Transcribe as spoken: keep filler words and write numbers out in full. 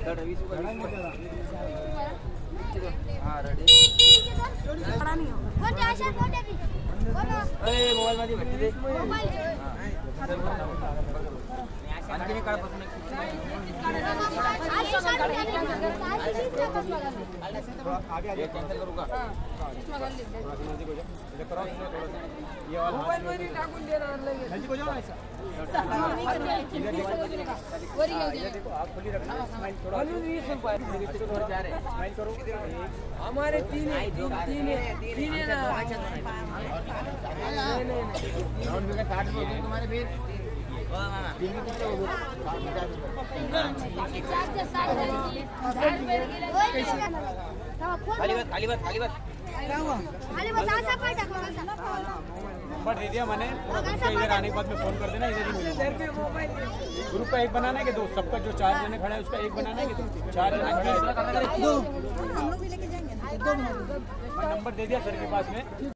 हाँ ready mobile मध्ये भेटते ते आणखी नाही काढपासून आगे कैंसिल करू का ये वाला मोबाईल मध्ये टाकून देणार लगेच नजीक हो जाओ ना ऐसा वर ये देखो आप खुली रखना स्माइल थोड़ा बीस रुपए थोड़ा जा रहे स्माइल करो हमारे तीन है तीन तीन है ना नहीं नहीं राउंड में साठ बोलते तुम्हारे बीस तीन कितने हो खाली बात खाली बात खाली बात क्या हुआ खाली बस ऐसा पाटा नंबर दे दिया मैंने इधर आने के बाद में फोन कर देना इधर ही मिलेगा ग्रुप का एक बनाना है कि दो सबका जो चार जने खड़ा है उसका एक बनाना है कि चार जने खड़ा है दो हम लोग भी लेके जाएंगे ना दो नंबर दे दिया सर के पास में।